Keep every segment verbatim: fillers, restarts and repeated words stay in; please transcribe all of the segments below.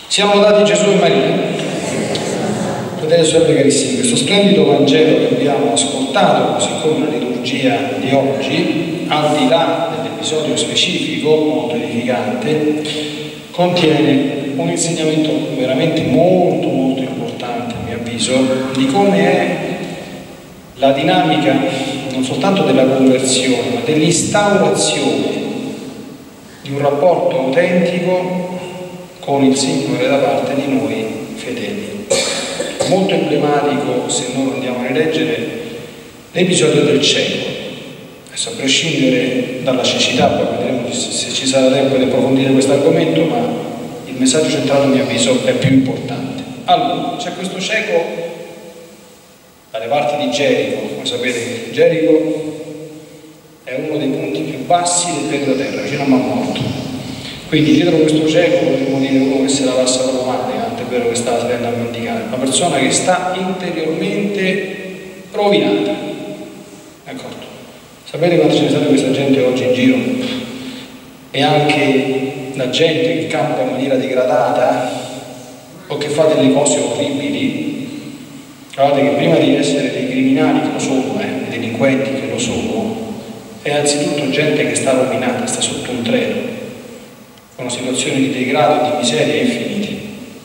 Siamo lodati Gesù e Maria. Fratelli e sorelle carissimi, questo splendido Vangelo che abbiamo ascoltato, così come la liturgia di oggi, al di là dell'episodio specifico molto edificante, contiene un insegnamento veramente molto molto importante, a mio avviso, di come è la dinamica non soltanto della conversione, ma dell'instaurazione di un rapporto autentico con il Signore da parte di noi fedeli. Molto emblematico, se noi andiamo a rileggere, l'episodio del cieco. Adesso, a prescindere dalla cecità, poi vedremo se ci sarà tempo di approfondire questo argomento, ma il messaggio centrale, a mio avviso, è più importante. Allora, c'è questo cieco dalle parti di Gerico. Come sapete, Gerico è uno dei punti più bassi del pianeta Terra, vicino a Mammorto. Quindi dietro questo cieco potremmo dire uno che se la passa proprio male, tanto è vero che sta salendo a mendicare, una persona che sta interiormente rovinata. D'accordo? Sapete quanto ce ne sta di questa gente oggi in giro? E anche la gente che campa in maniera degradata o che fa delle cose orribili. Guardate che prima di essere dei criminali, che lo sono, eh, dei delinquenti che lo sono, è anzitutto gente che sta rovinata, sta sotto un treno, con situazioni di degrado e di miseria infiniti.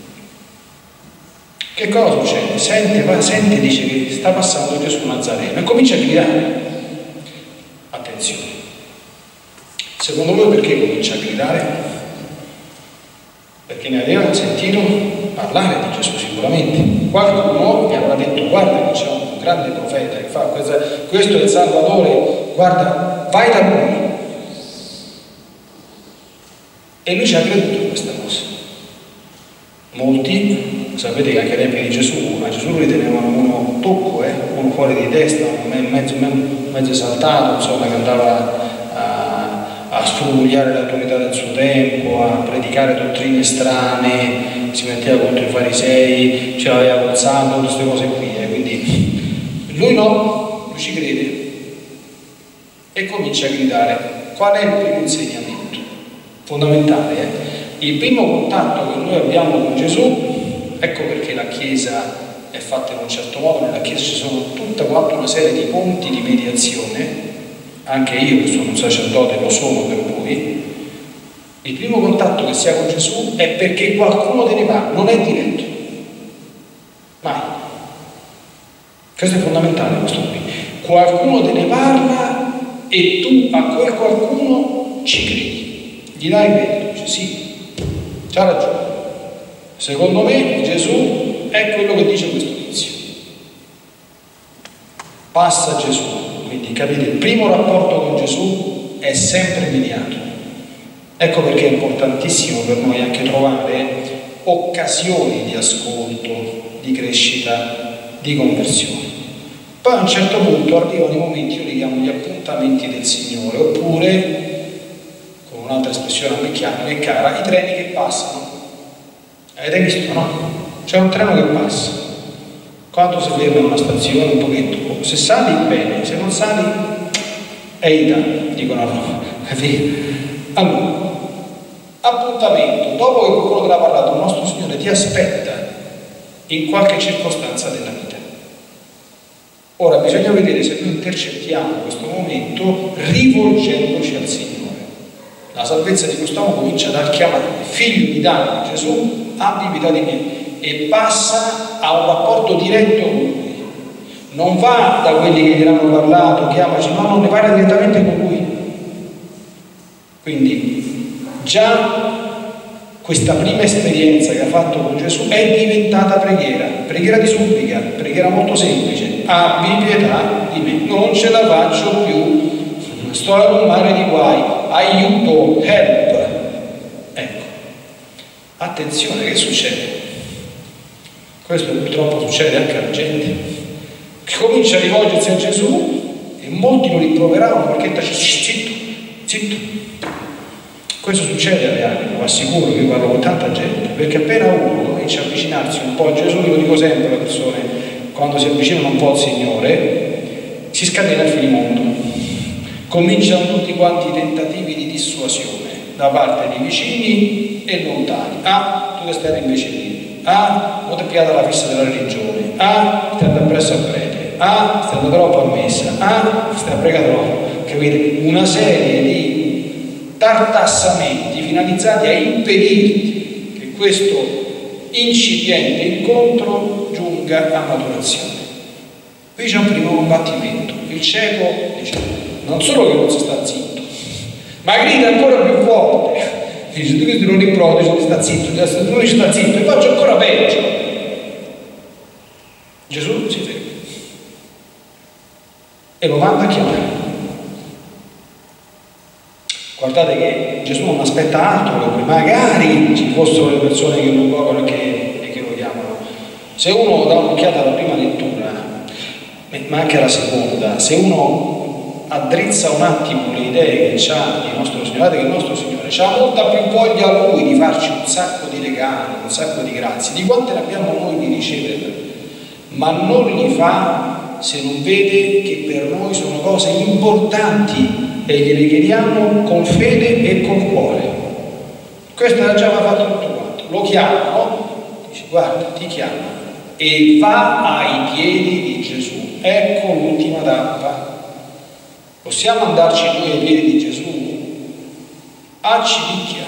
Che cosa succede? Sente, va, sente, dice che sta passando Gesù Nazareno e comincia a gridare. Attenzione. Secondo voi perché comincia a gridare? Perché ne aveva sentito parlare di Gesù sicuramente. Qualcuno gli avrà detto: guarda che c'è un grande profeta che fa questa, questo è il Salvatore, guarda, vai da lui. E lui ci ha creduto in questa cosa. Molti, sapete che anche ai tempi di Gesù, ma Gesù lo ritenevano uno tocco, eh? uno fuori di testa, mezzo, mezzo esaltato, insomma, che andava a, a sfrugliare l'autorità del suo tempo, a predicare dottrine strane, si metteva contro i farisei, ce l'aveva col santo, tutte queste cose qui. Eh? Quindi lui no, lui ci crede e comincia a gridare. Qual è il primo insegnamento? Fondamentale, eh? Il primo contatto che noi abbiamo con Gesù, ecco perché la Chiesa è fatta in un certo modo. Nella Chiesa ci sono tutta quanta una serie di ponti di mediazione, anche io che sono un sacerdote lo sono per voi. Il primo contatto che si ha con Gesù è perché qualcuno te ne parla, non è diretto, mai. Questo è fondamentale, questo qui. Qualcuno te ne parla e tu a quel qualcuno ci credi. Gli dai credito, dice sì, c'ha ragione. Secondo me Gesù è quello che dice questo tizio. Passa Gesù, quindi capite, il primo rapporto con Gesù è sempre immediato. Ecco perché è importantissimo per noi anche trovare occasioni di ascolto, di crescita, di conversione. Poi a un certo punto arrivano i momenti, io li chiamo gli appuntamenti del Signore, oppure, un'altra espressione a me chiara, che è cara, i treni che passano. Avete visto, no? C'è un treno che passa. Quando si ferma in una stazione, un pochetto, se sali bene, se non sali è Italia, dicono no. Allora, appuntamento, dopo che qualcuno te l'ha parlato, il nostro Signore ti aspetta in qualche circostanza della vita. Ora bisogna vedere se noi intercettiamo questo momento rivolgendoci al Signore. La salvezza di quest'uomo comincia dal chiamare: figlio di Davide, Gesù, abbi pietà di me, e passa a un rapporto diretto con lui. Non va da quelli che gli hanno parlato, chiamaci, no, non ne parla direttamente con lui. Quindi già questa prima esperienza che ha fatto con Gesù è diventata preghiera, preghiera di supplica, preghiera molto semplice: abbi pietà di me, non ce la faccio più, sto a un mare di guai, aiuto, help. Ecco, attenzione, che succede? Questo purtroppo succede anche alla gente che comincia a rivolgersi a Gesù e molti lo rimproveravano perché dice: zitto, zitto. Questo succede alle anime, lo assicuro, che io parlo con tanta gente, perché appena uno comincia a avvicinarsi un po' a Gesù, io lo dico sempre alle persone, quando si avvicinano un po' al Signore, si scatena il finimondo. Cominciano tutti quanti i tentativi di dissuasione da parte di vicini e lontani. Ah, tu che stai invece lì. Ah, non ti è pigliata la fissa della religione. Ah, stai andando presso al prete. Ah, stai andando troppo a messa. Ah, stai a pregare troppo. Capite? Una serie di tartassamenti finalizzati a impedirti che questo incipiente incontro giunga a maturazione. Qui c'è un primo combattimento. Il cieco dice, non solo che non si sta zitto, ma grida ancora più forte. Dice, tu questo non rimproveri, dice, sta zitto, tu dici sta zitto, e faccio ancora peggio. Gesù si ferma e lo manda a chiamare. Guardate che Gesù non aspetta altro, che magari ci fossero le persone che lo invocano e che, e che lo chiamano. Se uno dà un'occhiata alla prima lettura, ma anche alla seconda, se uno addrizza un attimo le idee che ha di nostro Signore, che il nostro Signore ha molta più voglia Lui di farci un sacco di regali, un sacco di grazie, di quante ne abbiamo noi di ricevere, ma non li fa se non vede che per noi sono cose importanti e gliele chiediamo con fede e col cuore. Questo era già fatto tutto quanto. Lo chiamano, dice guarda, ti chiamo, e va ai piedi di Gesù. Ecco l'ultima tappa. Possiamo andarci noi ai piedi di Gesù a Civicchia.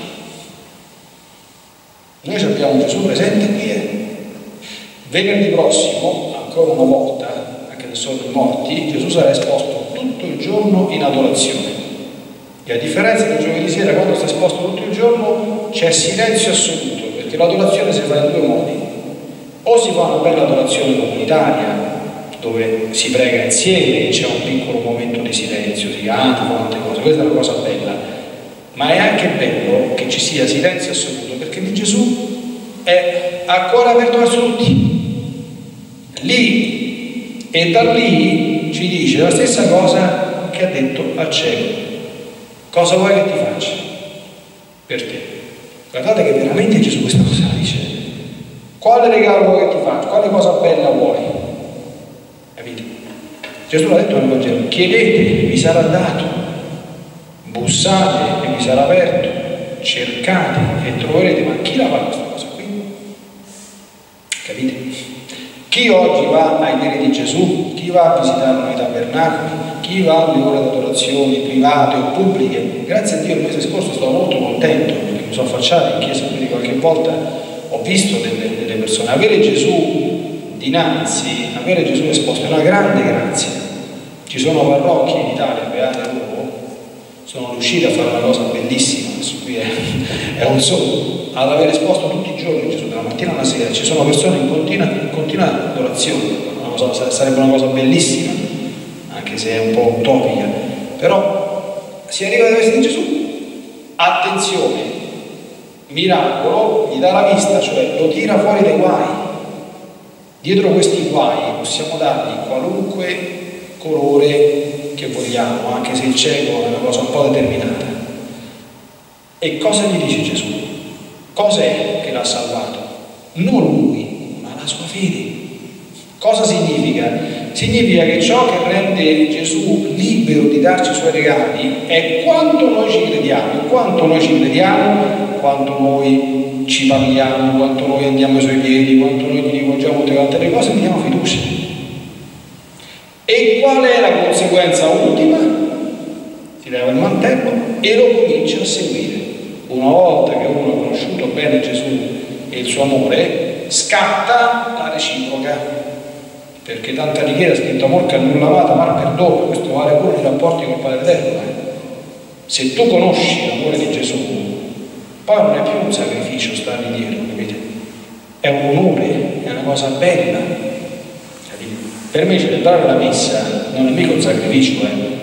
Noi abbiamo Gesù presente qui. Eh. Venerdì prossimo, ancora una volta, anche se sono morti, Gesù sarà esposto tutto il giorno in adorazione. E a differenza del giovedì sera, quando sta esposto tutto il giorno, c'è silenzio assoluto, perché l'adorazione si fa in due modi. O si fa una bella adorazione comunitaria, dove si prega insieme e c'è un piccolo momento di silenzio, si canta, tante cose, questa è una cosa bella, ma è anche bello che ci sia silenzio assoluto, perché lì Gesù è a cuore aperto verso tutti, lì, e da lì ci dice la stessa cosa che ha detto al cieco. Cosa vuoi che ti faccia? Per te. Guardate che veramente Gesù questa cosa la dice. Quale regalo vuoi che ti faccia? Quale cosa bella vuoi? Capite? Gesù l'ha detto nel Vangelo, chiedete, vi sarà dato, bussate e vi sarà aperto, cercate e troverete. Ma chi la fa questa cosa qui? Capite? Chi oggi va ai piedi di Gesù, chi va a visitare i tabernacoli, chi va alle ore d'adorazione private o pubbliche, grazie a Dio il mese scorso stavo molto contento perché mi sono affacciato in chiesa, quindi qualche volta ho visto delle, delle persone. Avere Gesù dinanzi, avere Gesù esposto è una grande grazia. Ci sono parrocchie in Italia, beate loro, sono riusciti a fare una cosa bellissima, adesso qui è, è un solo, ad aver esposto tutti i giorni Gesù, dalla mattina alla sera, ci sono persone in continua, in continua adorazione, una cosa, sarebbe una cosa bellissima, anche se è un po' utopica, però si arriva ad essere Gesù, attenzione, miracolo, gli dà la vista, cioè lo tira fuori dai guai. Dietro questi guai possiamo dargli qualunque colore che vogliamo, anche se il cieco è una cosa un po' determinata. E cosa gli dice Gesù? Cos'è che l'ha salvato? Non lui, ma la sua fede. Cosa significa? Significa che ciò che rende Gesù libero di darci i suoi regali è quanto noi ci crediamo, quanto noi ci crediamo, quanto noi ci parliamo, quanto noi andiamo ai suoi piedi, quanto noi gli rivolgiamo tutte quante le cose, gli diamo fiducia. E qual è la conseguenza ultima? Si leva il mantello e lo comincia a seguire. Una volta che uno ha conosciuto bene Gesù e il suo amore, scatta la reciproca. Perché tanta richiesta scritto amor che non lavata, mar perdono, questo vale pure i rapporti col Padre Eterno. Eh? Se tu conosci l'amore di Gesù, poi non è più un sacrificio stargli dietro, capite? È un onore, è una cosa bella. Capite? Per me celebrare la messa non è mica un sacrificio, eh.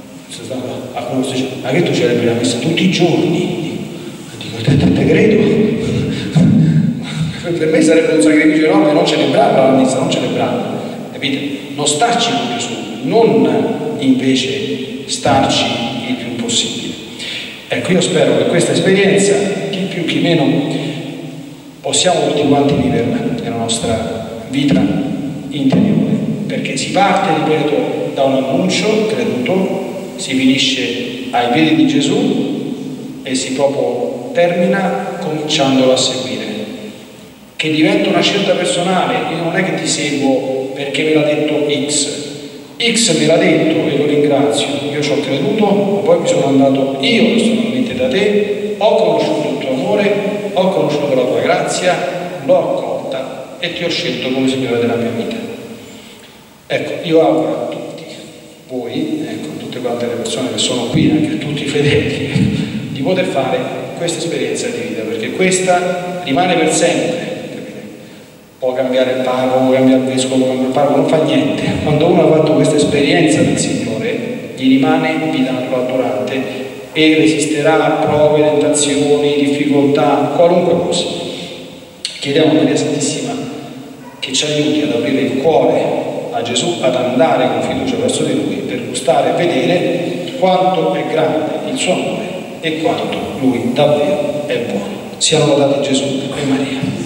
Ma che tu celebri la messa tutti i giorni? Dico, te, te, te credo. Per me sarebbe un sacrificio enorme non celebrarla la messa, non celebrarla. Capite? Non starci con Gesù, non invece starci il più possibile. Ecco, io spero che questa esperienza, chi più chi meno, possiamo tutti quanti viverla nella nostra vita interiore, perché si parte, ripeto, da un annuncio creduto, si finisce ai piedi di Gesù e si proprio termina cominciandolo a seguire, che diventa una scelta personale. Io non è che ti seguo perché me l'ha detto X, X me l'ha detto e lo ringrazio, io ci ho creduto, ma poi mi sono andato io personalmente da te, ho conosciuto il tuo amore, ho conosciuto la tua grazia, l'ho accolta e ti ho scelto come Signore della mia vita. Ecco, io auguro a tutti voi, ecco, tutte quante le persone che sono qui, anche a tutti i fedeli, di poter fare questa esperienza di vita, perché questa rimane per sempre. Può cambiare il parroco, può cambiare il vescovo, può cambiare il parroco, non fa niente. Quando uno ha fatto questa esperienza del Signore, gli rimane vita naturale e resisterà a prove, tentazioni, difficoltà, qualunque cosa. Chiediamo a Maria Santissima che ci aiuti ad aprire il cuore a Gesù, ad andare con fiducia verso di Lui, per gustare e vedere quanto è grande il suo amore e quanto Lui davvero è buono. Siano lodati Gesù e Maria.